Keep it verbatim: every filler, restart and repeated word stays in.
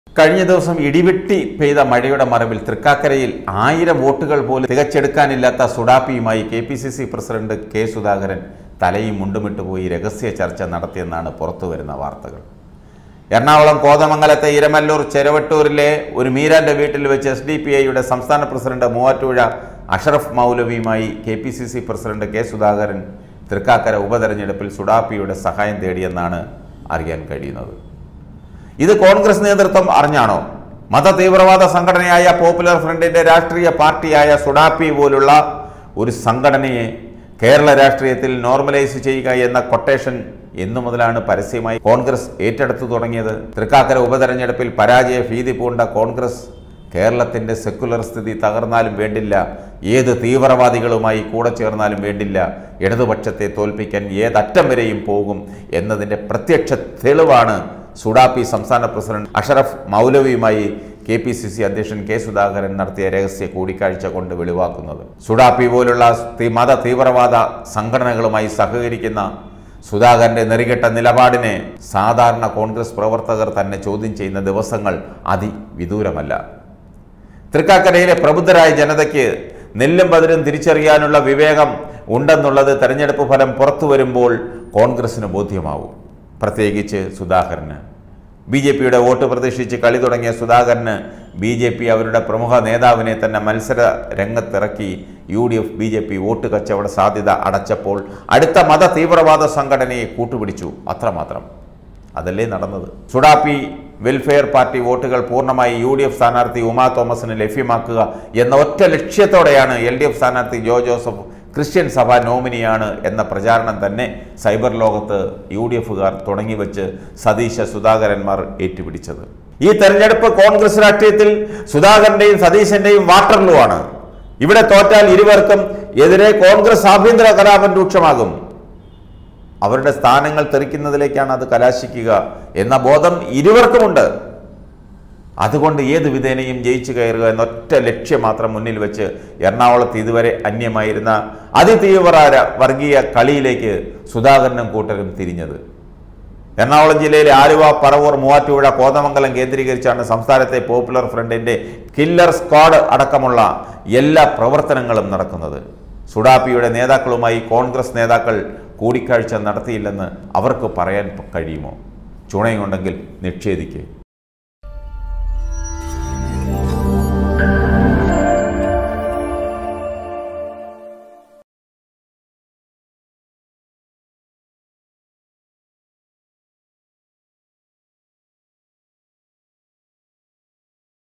കഴിഞ്ഞ ദിവസം ഇടിവെട്ടി പെയ്ത മഴയുടെ മറവിൽ തൃക്കാക്കരയിൽ ആയിരം വോട്ടുകൾ പോലും തികച്ചെടുക്കാനില്ലാത്ത സുഡാപ്പിയുമായി K P C C president K Sudhakaran തലയും മുണ്ടുമിട്ട് പോയി രഹസ്യ ചർച്ച നടത്തിയെന്നാണ് പുറത്തുവരുന്ന വാർത്തകൾ. എറണാകുളം കോതമംഗലത്തെ ഇരമല്ലൂർ ചെരവട്ടൂരിലെ ഒരു മീരാന്റെ വീട്ടിൽ വെച്ച് എസ് ഡി പി ഐയുടെ സംസ്ഥാന പ്രസിഡന്റ് മൂവാറ്റുപുഴ അഷറഫ് മൗലവിയുമായി K P C C president K Sudhakaran Thrikkakara ഉപതെരഞ്ഞെടുപ്പിൽ സുഡാപ്പിയുടെ സഹായം തേടിയെന്നാണ് അറിയാൻ കഴിയുന്നത്. ഇത് കോൺഗ്രസ് നേതൃത്വം അറിഞ്ഞാണോ? മത തീവ്രവാദ സംഘടനയായ പോപ്പുലർ ഫ്രണ്ടിന്റെ രാഷ്ട്രീയ പാർട്ടിയായ സുഡാപ്പി പോലുള്ള ഒരു സംഘടനയെ കേരള രാഷ്ട്രീയത്തിൽ നോർമലൈസ് ചെയ്യുക എന്ന കൊട്ടേഷൻ എന്നു മുതലാണ് പരസ്യമായി കോൺഗ്രസ് ഏറ്റെടുത്തു തുടങ്ങിയത്? തൃക്കാക്കര ഉപതെരഞ്ഞെടുപ്പിൽ പരാജയ ഭീതി പൂണ്ട കോൺഗ്രസ് കേരളത്തിൻ്റെ സെക്കുലർ സ്ഥിതി തകർന്നാലും വേണ്ടില്ല, ഏത് തീവ്രവാദികളുമായി കൂടെ ചേർന്നാലും വേണ്ടില്ല, ഇടതുപക്ഷത്തെ തോൽപ്പിക്കാൻ ഏതറ്റം വരെയും പോകും എന്നതിൻ്റെ പ്രത്യക്ഷ തെളിവാണ് സുഡാപ്പി സംസ്ഥാന പ്രസിഡന്റ് അഷറഫ് മൗലവിയുമായി കെ പി സി സി അധ്യക്ഷൻ കെ സുധാകരൻ നടത്തിയ രഹസ്യ കൂടിക്കാഴ്ച കൊണ്ട് വെളിവാക്കുന്നത്. സുഡാപ്പി പോലുള്ള മത തീവ്രവാദ സംഘടനകളുമായി സഹകരിക്കുന്ന സുധാകരന്റെ നെറികെട്ട നിലപാടിനെ സാധാരണ കോൺഗ്രസ് പ്രവർത്തകർ തന്നെ ചോദ്യം ചെയ്യുന്ന ദിവസങ്ങൾ അതിവിദൂരമല്ല. തൃക്കാക്കരയിലെ പ്രബുദ്ധരായ ജനതയ്ക്ക് നെല്ലും പതിരും തിരിച്ചറിയാനുള്ള വിവേകം ഉണ്ടെന്നുള്ളത് തെരഞ്ഞെടുപ്പ് ഫലം പുറത്തു വരുമ്പോൾ കോൺഗ്രസിന് ബോധ്യമാവും. പ്രത്യേകിച്ച് സുധാകരന്. ബി ജെ പിയുടെ വോട്ട് പ്രതീക്ഷിച്ച് കളി തുടങ്ങിയ സുധാകരന് ബി ജെ പി അവരുടെ പ്രമുഖ നേതാവിനെ തന്നെ മത്സര രംഗത്തിറക്കി U D F B J P vote കച്ചവട സാധ്യത അടച്ചപ്പോൾ അടുത്ത മത തീവ്രവാദ സംഘടനയെ കൂട്ടുപിടിച്ചു. അത്രമാത്രം. അതല്ലേ നടന്നത്? സുഡാപ്പി വെൽഫെയർ പാർട്ടി വോട്ടുകൾ പൂർണ്ണമായി യു ഡി എഫ് സ്ഥാനാർത്ഥി ഉമാ തോമസിന് ലഭ്യമാക്കുക എന്ന ഒറ്റ ലക്ഷ്യത്തോടെയാണ് എൽ ഡി എഫ് സ്ഥാനാർത്ഥി ജോ ജോസഫ് ക്രിസ്ത്യൻ സഭ നോമിനിയാണ് എന്ന പ്രചാരണം തന്നെ സൈബർ ലോകത്ത് യു ഡി എഫുകാർ തുടങ്ങിവെച്ച് സതീശ സുധാകരന്മാർ ഏറ്റുപിടിച്ചത്. ഈ തെരഞ്ഞെടുപ്പ് കോൺഗ്രസ് രാഷ്ട്രീയത്തിൽ സുധാകരന്റെയും സതീശന്റെയും വാട്ടർലൂ ആണ്. ഇവിടെ തോറ്റാൽ ഇരുവർക്കും എതിരെ കോൺഗ്രസ് ആഭ്യന്തര കലാപം രൂക്ഷമാകും. അവരുടെ സ്ഥാനങ്ങൾ തെറിക്കുന്നതിലേക്കാണ് അത് കലാശിക്കുക എന്ന ബോധം ഇരുവർക്കുമുണ്ട്. അതുകൊണ്ട് ഏത് വിധേനയും ജയിച്ചു കയറുക എന്നൊറ്റ ലക്ഷ്യം മാത്രം മുന്നിൽ വെച്ച് എറണാകുളത്ത് ഇതുവരെ അന്യമായിരുന്ന അതിതീവ്ര വർഗീയ കളിയിലേക്ക് സുധാകരനും കൂട്ടരും തിരിഞ്ഞത്. എറണാകുളം ജില്ലയിലെ ആലുവ, പറവൂർ, മൂവാറ്റുപുഴ, കോതമംഗലം കേന്ദ്രീകരിച്ചാണ് സംസ്ഥാനത്തെ പോപ്പുലർ ഫ്രണ്ടിന്റെ കില്ലർ സ്ക്വാഡ് അടക്കമുള്ള എല്ലാ പ്രവർത്തനങ്ങളും നടക്കുന്നത്. സുഡാപ്പിയുടെ നേതാക്കളുമായി കോൺഗ്രസ് നേതാക്കൾ കൂടിക്കാഴ്ച നടത്തിയില്ലെന്ന് അവർക്ക് പറയാൻ കഴിയുമോ? ചുണയുണ്ടെങ്കിൽ നിഷേധിക്കുക.